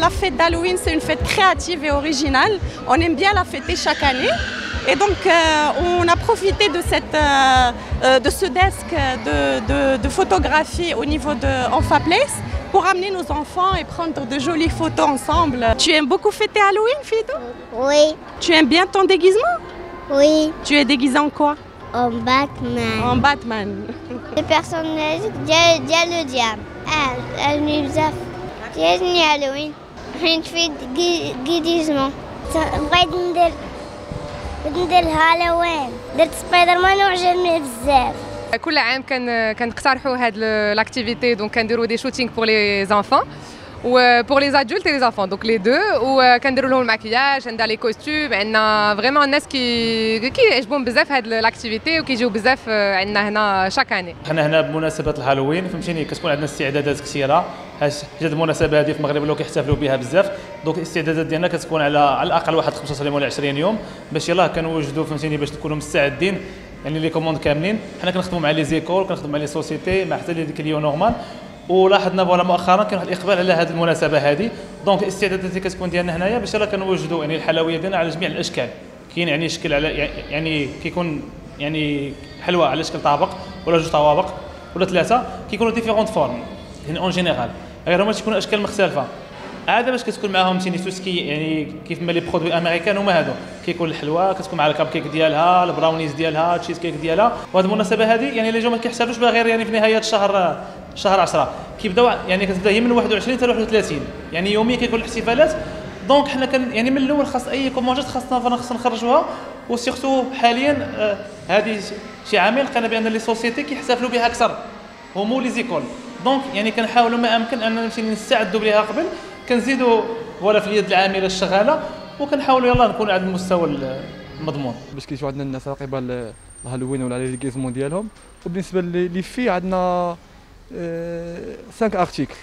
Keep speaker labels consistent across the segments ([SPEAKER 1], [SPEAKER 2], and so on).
[SPEAKER 1] la fête d'Halloween, c'est une fête créative et originale. On aime bien la fêter chaque année. Et donc, on a profité de ce desk de photographie au niveau de Enfa Place pour amener nos enfants et prendre de jolies photos ensemble. Tu aimes beaucoup fêter Halloween, Fido?
[SPEAKER 2] Oui.
[SPEAKER 1] Tu aimes bien ton déguisement?
[SPEAKER 2] Oui.
[SPEAKER 1] Tu es déguisé en quoi?
[SPEAKER 2] En Batman.
[SPEAKER 1] En Batman.
[SPEAKER 2] Le personnage ديال le diable. عجبني بزاف. عجبني هالوين. حيت فيه déguisement. بغيت ندير هالوين. درت سبايدر مان وعجبني بزاف.
[SPEAKER 3] كل عام كنقترحوا هاد لاكتيفيتي دونك كنديروا دي شوتينغ بور لي زانفون و بور لي ادولت اي لي زانفون دونك لي دو وكنديروا لهم الماكياج عندنا لي كوستيم عندنا فريمون الناس كيعجبهم بزاف هاد لاكتيفيتي وكيجيو بزاف عندنا هنا شاك اني.
[SPEAKER 4] حنا هنا بمناسبه الهالوين فهمتيني كتكون عندنا استعدادات كثيره حيت المناسبه هذه في المغرب ولاو كيحتفلوا بها بزاف دونك الاستعدادات ديالنا كتكون على الاقل واحد 15 يوم ولا 20 يوم باش يلاه كنوجدوا فهمتيني باش نكونوا مستعدين يعني لي كوموند كاملين. حنا كنخدموا مع لي زيكول كنخدموا مع لي سوسيتي مع حتى لي كليون نورمال ولاحظنا فوالا مؤخرا كاين واحد الاقبال على هذه المناسبه هذه دونك الاستعدادات اللي كتكون ديالنا هنايا باش يلاه كنوجدوا يعني الحلويات ديالنا على جميع الاشكال. كاين يعني شكل على يعني كيكون يعني حلوى على شكل طابق ولا جوج طوابق ولا ثلاثه كيكونوا ديفيرونت فورم يعني اون جينيرال غير هما تيكونوا اشكال مختلفه. هذا باش كتكون معاهم تيني توسكي يعني كيف ما لي برودوي امريكان هما هادو كيكون الحلوى كتكون مع الكاب كيك ديالها البراونيز ديالها التشيز كيك ديالها. وهذه المناسبه هذه يعني لي جو ما كيحسبوش بها غير يعني في نهايه شهر 10 كيبداو يعني كتبدا هي من 21 حتى 31 يعني يوميا كيكون الاحتفالات. دونك حنا يعني من الاول خاص اي كومونجات خاصنا نخرجوها وسيرتو حاليا هذه شي عامل لقينا بان لي سوسيتي كيحتفلوا بها اكثر هما لي زيكول. دونك يعني كنحاولوا ما امكن اننا نستعدوا بها قبل كنزيدوا ولا في اليد العامله الشغاله وكنحاولوا يلاه نكونوا على المستوى المضمون
[SPEAKER 5] باش كيجيو عندنا الناس راقبه الهالوين ولا لي ليغيزمون ديالهم. وبالنسبه لي في عندنا 5 ارتيكل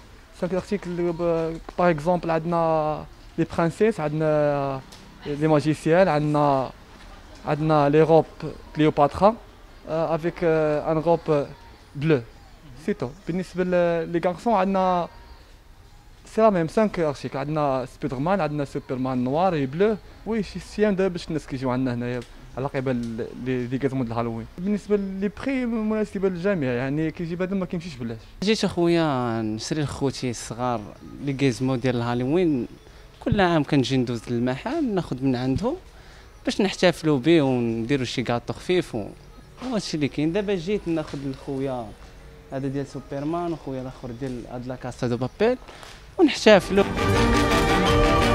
[SPEAKER 5] باغ اكزومبل عندنا لي برانسيس عندنا لي ماجيسيان عندنا لي روب كليوباترا افيك ان روب بلو سيتو. بالنسبه لي غارسون عندنا سي لا ميم 5 ارتيكل عندنا سبايدر مان عندنا سوبرمان نوار اي بلو وي شي سيام دابا باش الناس كيجيو عندنا هنايا على قبل لي كازمون د الهالوين. بالنسبه لي بري مناسبه للجميع يعني كيجي هذا ما كيمشيش بلاش.
[SPEAKER 6] جيت اخويا نشري لخوتي الصغار لي كازمون ديال الهالوين كل عام كنجي ندوز للمحل ناخذ من عندهم باش نحتفلوا به ونديروا شي كاطو خفيف وهادشي اللي كاين. دابا جيت ناخذ لخويا هذا ديال سوبرمان وخويا الاخر ديال هاد لا كاسا دو بابيل ونحتفلوا.